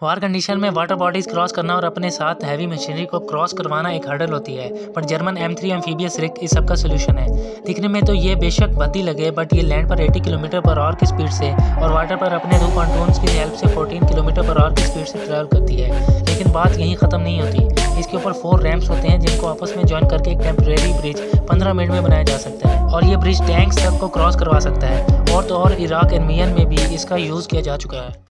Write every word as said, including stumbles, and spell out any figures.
वार condition में water bodies cross करना और अपने साथ हैवी मशीनरी को क्रॉस करवाना एक हर्डल होती है, but German M three amphibious rig इस सब का सोल्यूशन है। दिखने में तो ये बेशक भद्दी लगे, बट ये लैंड पर अस्सी किलोमीटर पर आवर की स्पीड से और वाटर पर अपने दो पॉन्टून्स की हेल्प से चौदह किलोमीटर पर आवर की स्पीड से ट्रैवल करती है। लेकिन बात यहीं ख़त्म नहीं होती। इसके ऊपर फोर रैम्प्स होते हैं जिनको आपस में ज्वाइन करके एक टेम्परेरी ब्रिज पंद्रह मिनट में बनाया जा सकता है, और ये ब्रिज टैंक्स तक को क्रॉस करवा सकता है। और तो और इराक एंड यमन में भी इसका यूज़ किया जा चुका है।